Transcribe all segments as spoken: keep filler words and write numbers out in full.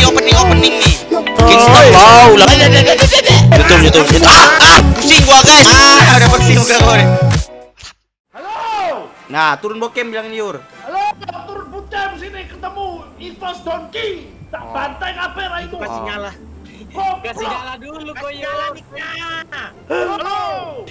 opening opening nih. Kita mau lah. Betul betul betul. Ah ah, pusing gua guys. Ah, udah pusing gua gue. Halo. Nah, turun bokem bilangin Yur. Halo, turun bokem sini ketemu Ivos Donkey. Tak bantai kabeh ra itu. Kasih nyala. Kasih nyala dulu kok ya. Halo.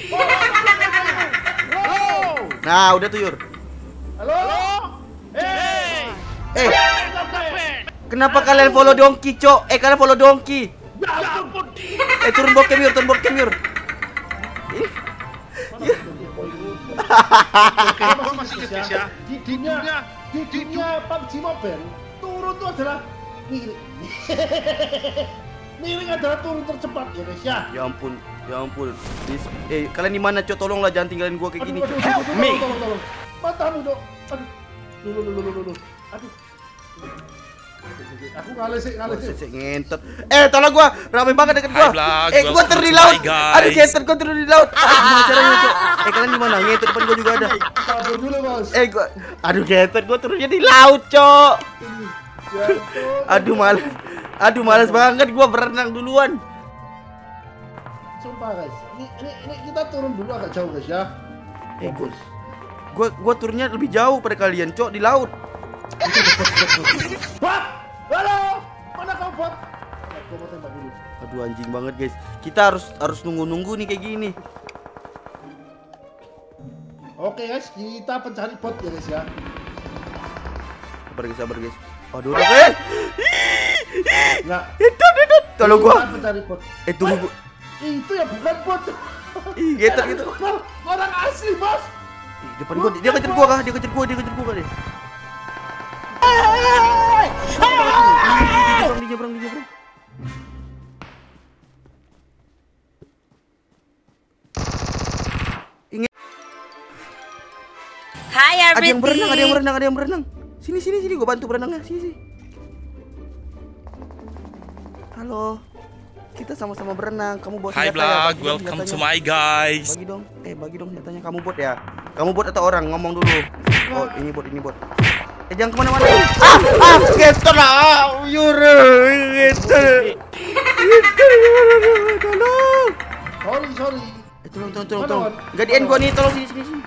Halo. Nah, udah tuh Yur. Halo. Hei. Eh, kenapa kalian follow Donkey, Cok? Eh, kalian follow Donkey. Ya ampun. Eh, turun bokem Yur, turun bokem Yur. Kenapa masih Indonesia? Di dunia di dunia P U B G Mobile turun itu adalah miring. Miring adalah turun tercepat ya guys ya. Ya ampun, ya ampun. Eh, kalian di mana, Cok? Tolonglah jangan tinggalin gua kayak gini. Aduh, aduh, aduh, tolong, tolong, tolong. Matamu, Dok. Aduh. Dulu, dulu, dulu, dulu. Aduh. Aku ngalah sih, ngalah sih. Sik ngentot. Eh, tolong gua, ramai banget deket gua. Vlog, Eh, gua turun di laut. guys. Aduh, ngentot gua turun di laut. Aduh, gimana caranya, Cok? Eh, kalian di mana? Ngentot depan gua juga ada. Kabur dulu, Bos. Eh, gua aduh, ngentot gua turunnya di laut, Cok. Ya ampun. Aduh, males. Aduh, males banget gua berenang duluan. Sumpah, guys. Ini, ini, ini kita turun dulu agak jauh, guys ya. Eh, gua gua gua turunnya lebih jauh pada kalian, Cok, di laut. Bot! Halo! Mana kau, Bot? Gua mau tembak dulu. Aduh, anjing banget, guys. Kita harus harus nunggu-nunggu nih kayak gini. Oke, guys. Kita pencari bot ya, guys ya. Sabar, guys, sabar, guys. Aduh, udah, guys. Enggak. Itu, itu. Tolong gua. Kita pencari bot. Eh, tunggu gua. Itu ya bukan bot. Ih, geter gitu. Orang asli, Bos. Ih, depan gua, dia kejar gua kah? Dia kejar gua, dia kejar gua kah dia? Dia nyebrang, dia nyebrang. Ingat. Hai Ada yang everything. berenang, ada yang berenang, ada yang berenang. Sini, sini, sini, gua bantu berenangnya. Sini, sini. Halo. Kita sama-sama berenang. Kamu bawa Hi senjata ya? vlog, Bagi dong welcome to senjatanya. my guys. Bagi dong. Eh, bagi dong senjatanya. Kamu bot ya? Kamu bot atau orang? Ngomong dulu. Oh, ini bot, ini bot. Eh, jangan kemana-mana. Ah, ah, geter lah. Yur, geter. Geter, tolong. Sorry, sorry. Eh, tolong, tolong, tolong, tolong. Gak di end gua nih, tolong sini, sini, sini.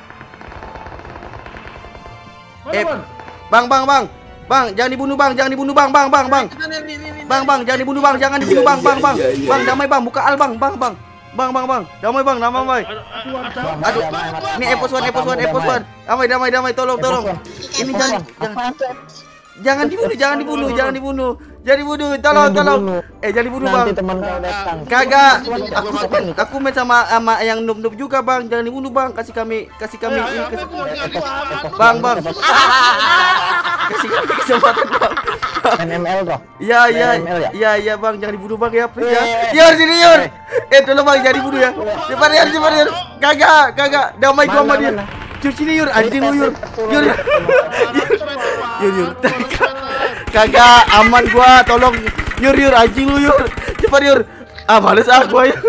Mana, Eh, Bang? bang, bang, bang. Bang, jangan dibunuh bang, jangan dibunuh bang, bang, bang, bang. Bang, bang, jangan dibunuh bang, jangan dibunuh bang, bang, bang. Bang, damai bang, buka al bang, bang, bang. Bang, bang, bang. Damai bang, damai bang. Aduh, ini Epos one, Epos one, Epos one. Damai, damai, damai, tolong, tolong. Ini jangan, jangan, jangan dibunuh, jangan dibunuh, jangan dibunuh, jangan dibunuh, tolong, tolong. Eh, jangan dibunuh bang. Kagak, aku aku main sama sama yang noob noob juga bang, jangan dibunuh bang. Kasih kami, kasih kami, ini, kasih, bang, bang. Kasih kami kesempatan bang. N M L toh? Iya, iya, iya, iya bang, jangan dibunuh bang ya, please ya. Yur, sini Yur. Eh, tolong bang, jangan dibunuh ya. Cepat Yur, cepat Yur. Kagak, kagak, damai gua sama dia. Yur, sini Yur, anjing lu Yur. Yur, Yur, Yur. Kagak, aman gua, tolong. Yur, Yur, anjing lu Yur. Cepat Yur. Ah, males ah gua ya.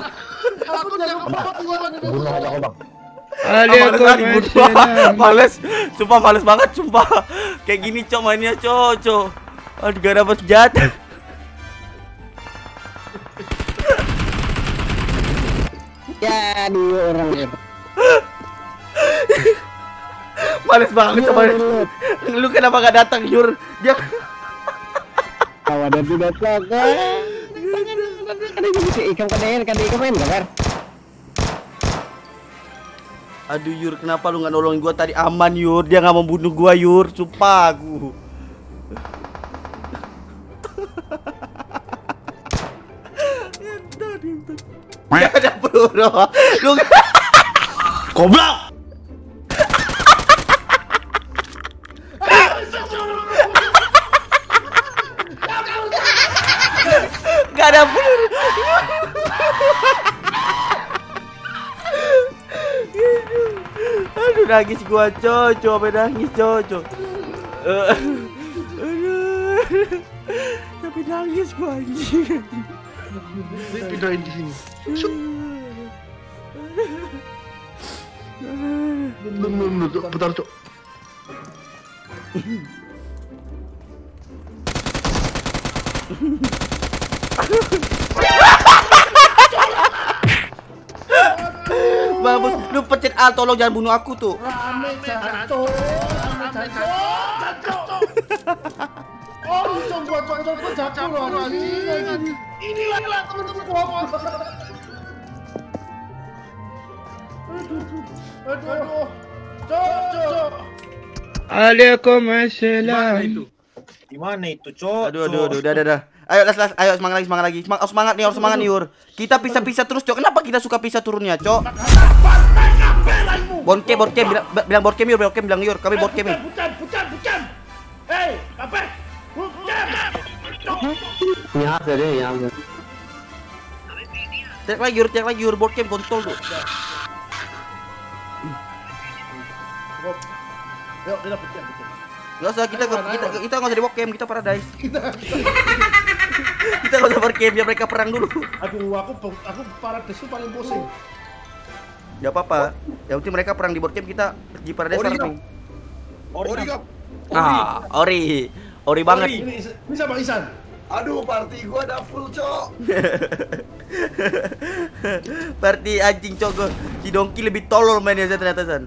Bunuh aja kau bang. Ada males, sumpah males banget, sumpah. Kayak gini cok mainnya cok, cok. Aduh, gak dapet senjata. Ya, dua orang ya. Males banget coba. Lu kenapa gak datang, Yur? Dia Kalau ada tidak laga. Kan ini bisa ikan kader, kan ikan main kabar. Aduh Yur, kenapa lu gak nolongin gua tadi? Aman Yur, dia gak mau bunuh gua Yur, sumpah aku. Gak ada peluru. Lu goblok. Gak ada peluru. Aduh, nangis gua coco, apa nangis coco. Aduh, tapi nangis gua anjing. Pindahin di sini. Belum, belum, belum, bentar, Cok. Bagus, lu pencet A, tolong jangan bunuh aku tuh. Rame jancok, rame jancok. Oh, cok gua cok cok gua jancok loh ini. Inilah lah teman-teman gua. Aduh, aduh. Cok, cok. Waalaikumsalam. Di mana itu, Cok? Aduh, aduh, aduh, udah, udah, udah. Ayo, las, las, ayo semangat lagi, semangat lagi. Semangat, oh, semangat nih, harus semangat nih, Yur. Kita pisah-pisah terus, Cok. Kenapa kita suka pisah turunnya, Cok? Bonkem, bonkem, bilang, bilang bonkem, Yur, bonkem, bilang Yur. Kami bonkem. Bukan, bukan, bukan. Hei, apa? Bukan. यहाँ से रे यहाँ से Teriak lagi, Yur, teriak lagi, Yur. Bonkem, kontol tuh. Yuk, kita bukan, bukan. Gak usah, kita kita kita nggak usah di bonkem, kita paradise. Kita nggak usah bonkem, biar mereka perang dulu. Aduh, aku aku paradise itu paling pusing. Gak apa-apa. Yang penting mereka perang di bonkem, kita di paradise farming. Ori kap. Ah, ori. Ori banget. Ini ini sama Isan. Aduh, party gua udah full, Cok. Party anjing, Cok. Gua. Si Dongki lebih tolol mainnya ternyata, San.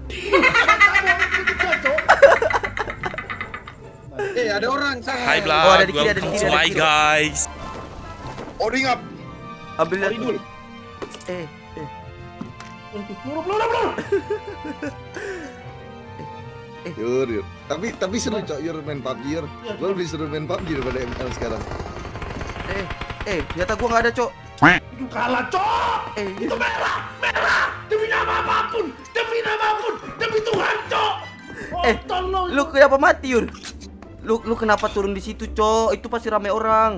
Eh, ada orang sana. Hai Black, Oh, ada di kiri, ada di kiri, ada di Hi kiri. guys. Ori ngap. Ambil lihat. Ori dulu. Eh, eh. Peluru, peluru, peluru. Yur, yur. Tapi tapi seru, Cok, Yur main P U B G, Yur. Gua lebih seru main P U B G daripada M L sekarang. Eh, eh, ternyata gua nggak ada, Cok. Itu kalah, Cok. Eh, Itu merah, merah. Demi nama apapun, demi nama apapun, demi Tuhan, Cok. Oh, Eh, tolong. lu kenapa mati, Yur? Lu lu kenapa turun di situ, Cok? Itu pasti rame orang.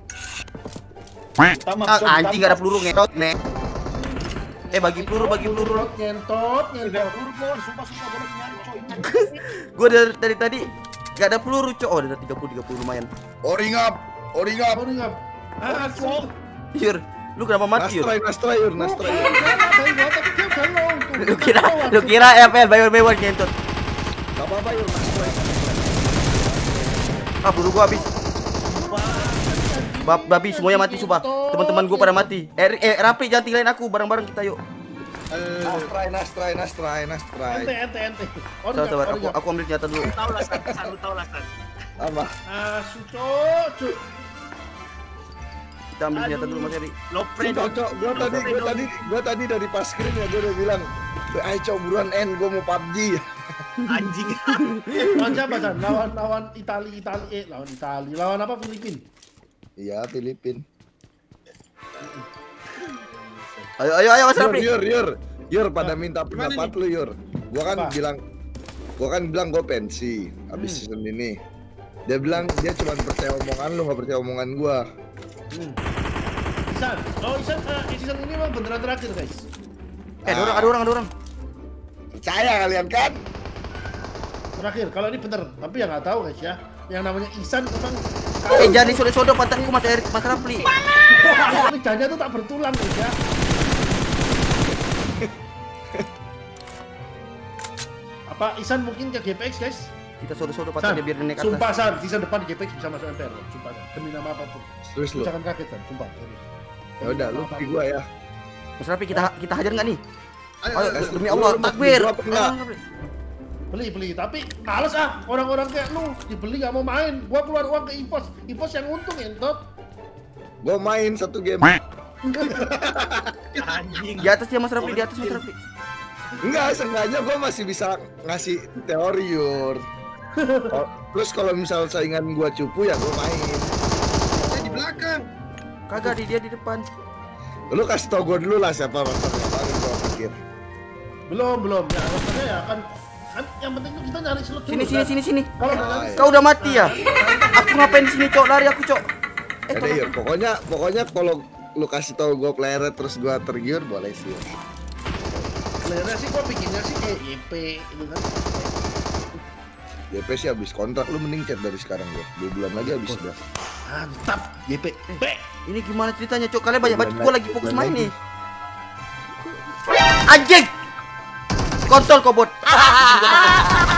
Tamak, Ah, Cok, anjing gak ada peluru ngetot, nek. Eh, bagi peluru, bagi peluru. Nyentot, Tamak. nyentot. Peluru, Bor. Sumpah, sumpah boleh nyari, Cok. Gua dari, dari tadi gak ada peluru, Cok. Oh, ada tiga puluh tiga puluh lumayan. Ori ngap. Ori ngap. Apa nih, Ngap? Ah, Cok. Yur, lu kenapa mati, Yur? Nastray, Nastray, Yur, Nastray. Yur. Lu kira lu kira F L Bayon Bayon ngentot. Gak apa-apa, Yur, Nastray. Ah, peluru gua habis. Bab babi semuanya mati, sumpah. Teman-teman gua pada mati. Eh, eh Rapi, jangan tinggalin aku, bareng-bareng kita yuk. Nastray, Nastray, Nastray, Nastray. Ente, ente, ente. Sabar, sabar, aku aku ambil senjata dulu. Tahu lah, San. San, lu tahu lah, San. Apa? Ah, Cok, Cok. Kita ambil senjata dulu, Mas Eri. Lopre Cok, Cok, gua tadi, gua tadi, gua tadi dari pas screen ya, gua udah bilang, ayo Cok, buruan end, gua mau P U B G. anjing. Lawan siapa, San? Lawan lawan Itali, Itali, eh lawan Itali. Lawan apa? Filipin. Iya, Filipin. Ayo, ayo, ayo, Mas Yur, Rapi. Yur, Yur, Yur, pada minta pendapat lu, Yur. Gua kan Apa? bilang, gua kan bilang gua pensi habis Hmm. season ini. Dia bilang dia cuma percaya omongan lu, nggak percaya omongan gua. Hmm. Isan, oh Isan, uh, season ini memang beneran terakhir, guys. Eh, ada orang, ada orang, ada orang. Percaya kalian kan? Terakhir, kalau ini bener, tapi ya nggak tahu, guys ya. Yang namanya Isan memang Eh, jangan disodok-sodok patahku, Mas Eri, Mas Rapi. lidahnya tuh tak bertulang, guys ya. Apa Isan mungkin ke G P X, guys? Kita sodok-sodok San, patahnya biar naik sumpah atas. San, season depan G P X bisa masuk M P L, sumpah San. Demi nama apapun. Terus lu. Jangan kaget, San, sumpah. serius. Ya udah, lu pilih gua ya. Mas Rapi, kita kita hajar nggak nih? Ayo, Ayo, ayo, demi lu- Allah, lu mau takbir. beli gua apa enggak? Ayo, Rapi. Beli, beli, tapi males ah orang-orang kayak lu dibeli nggak mau main. Gua keluar uang ke Ipos, Ipos yang untung entot. Gua main satu game. Anjing. Di atas ya, Mas Rapi, di atas Mas Rapi. Enggak, seenggaknya gua masih bisa ngasih teori, Yur. Oh, terus kalau misal saingan gua cupu ya gua main. Saya di belakang. Kagak, di dia di depan. Lu kasih tau gua dulu lah siapa master kemarin gua pikir. Belum, belum. Ya, maksudnya ya kan kan yang penting tuh kita nyari slot dulu. Sini, sini, kan? sini, sini. Kalau udah Ah, nyari iya. Kau udah mati ya? Aku ngapain di sini, Cok? Lari aku, Cok. Eh, Ada Yur, pokoknya pokoknya kalau lu kasih tau gua player terus gua tergiur boleh sih. Yur. sebenarnya sih gua bikinnya sih kayak Y P itu kan. Y P sih habis kontrak, lu mending chat dari sekarang ya. Dua bulan lagi habis udah. Mantap, Y P. B. ini gimana ceritanya, Cok? Kalian banyak banget. Gua lagi fokus main lagi. nih. Anjing! Kontol kau bot.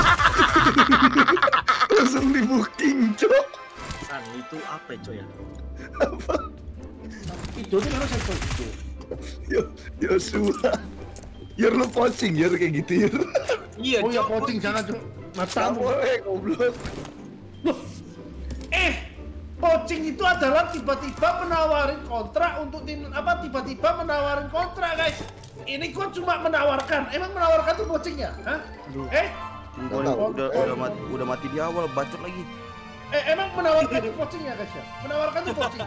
Langsung di booking, Cok. San, itu apa, coy ya? Itu nih harus satu itu. Yo, Yosua. Yur lu pocing Yur kayak gitu Yur. Iya, Oh ya Cok. pocing jangan cok. Nggak Matamu. boleh goblok. Loh. Eh, pocing itu adalah tiba-tiba menawarin kontrak untuk tim apa? Tiba-tiba menawarin kontrak guys. Ini kok cuma menawarkan. Emang menawarkan tuh pocingnya? Hah? Eh? Gua udah, udah, udah mati, udah mati di awal, bacot lagi. Eh emang menawarkan tuh pocingnya guys ya? Menawarkan tuh pocing.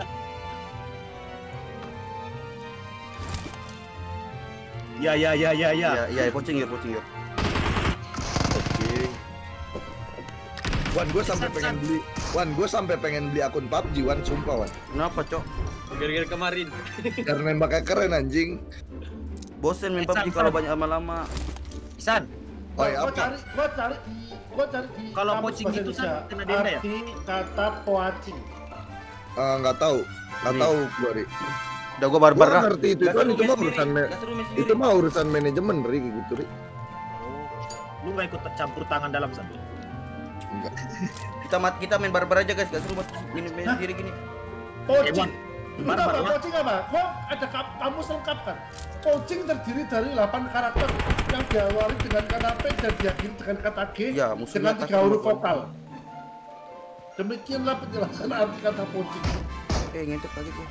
Ya, ya, ya, ya, ya. Iya, iya, pocing Yur, pocing Yur. Pocing. Wan, gue sampai pengen beli. Wan, gue sampai pengen beli akun P U B G. Wan, sumpah Wan. Kenapa, Cok? Gara-gara kemarin. Karena nembaknya keren anjing. Bosen main P U B G kalau banyak lama-lama. San, Oh ya Gua apa? cari, gua cari di, gua cari di Kalau kamus pocing bahasa itu, San, Indonesia. kena denda ya? Arti kata poacing. Eh, Nggak tahu, nggak Nih. tahu gue Ri. Udah gua Gua barbar dah. ngerti itu kan itu mah urusan me- itu mah urusan manajemen Ri kayak gitu Ri. lu nggak ikut campur tangan dalam satu. Enggak. Kita mat, kita main barbar aja guys, gak seru buat main main Hah? sendiri gini. Pocing. Eh, Itu barbar, apa? Bang. Pocing apa? Gua ada kap, kamus lengkap kan. Pocing terdiri dari delapan karakter yang diawali dengan kata P dan diakhiri dengan kata G Ya, musuhnya dengan tiga takut huruf sama vokal. Demikianlah penjelasan arti kata pocing. Eh, ngentot lagi gua.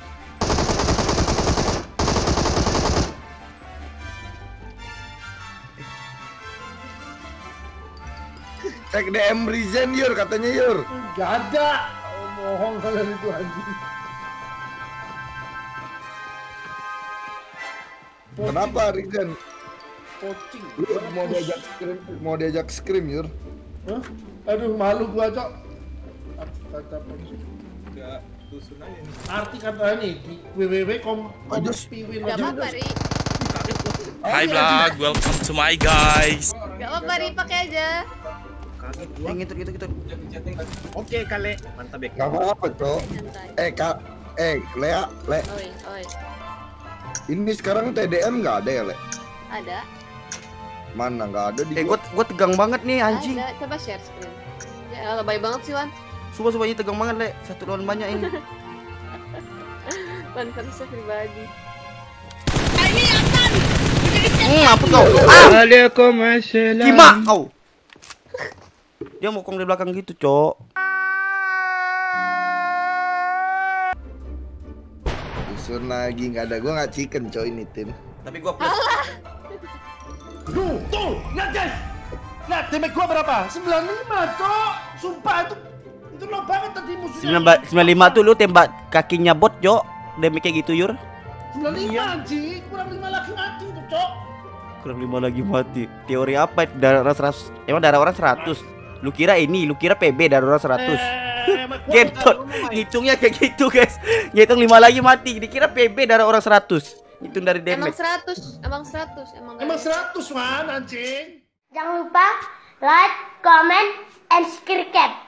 Cek D M Rizen Yur katanya Yur. Gak ada. Oh, mohon kalian itu anjing. Pocing. Kenapa Rizen? Pocing. Lu mau diajak scrim, mau diajak scrim Yur. Hah? Aduh malu gua cok. Arti kata pocing. Arti kata ini di www titik com Aduh. piwin Gak apa-apa, Ri. Hi vlog, welcome to my guys. Gak apa-apa, Ri. Pakai aja. Kaget Eh, gua. ngentot gitu gitu. Oke, Kale. Mantap ya. Gak apa-apa Cok. Santai. Eh Kak, eh Lea, Le. Oi, oi. Ini sekarang T D M nggak ada ya Le? Ada. Mana nggak ada di Eh, gua. gua gua tegang banget nih anjing. Ada. Coba share screen. Ya, lebay banget sih, Wan. Sumpah-sumpah ini tegang banget, Le. Satu lawan banyak ini. Wan, versi pribadi. Hmm, apa kau? Ah! Waalaikumsalam. Kima kau. Dia mokong di belakang gitu, Cok. Dusun lagi nggak ada. Gua nggak chicken Cok ini tim. Tapi gua plus. Duh, tuh, lihat guys. Lihat damage gua berapa? sembilan puluh lima, cok. Sumpah itu itu low banget tadi musuhnya. sembilan puluh lima tuh lu tembak kakinya bot, Cok. Damage kayak gitu, Yur. sembilan puluh lima anjing, kurang lima lagi mati tuh, cok. Kurang lima lagi mati. Teori apa? Darah orang seratus. Emang darah orang seratus. Lu kira ini, lu kira P B darah orang seratus. Eh, emang gua Gentot. Ngitungnya kayak gitu, guys. Ngitung lima lagi mati. Dikira P B darah orang seratus. Ngitung dari Emang damage. seratus, emang seratus, emang Emang dari- seratus man anjing. Jangan lupa like, comment, and subscribe.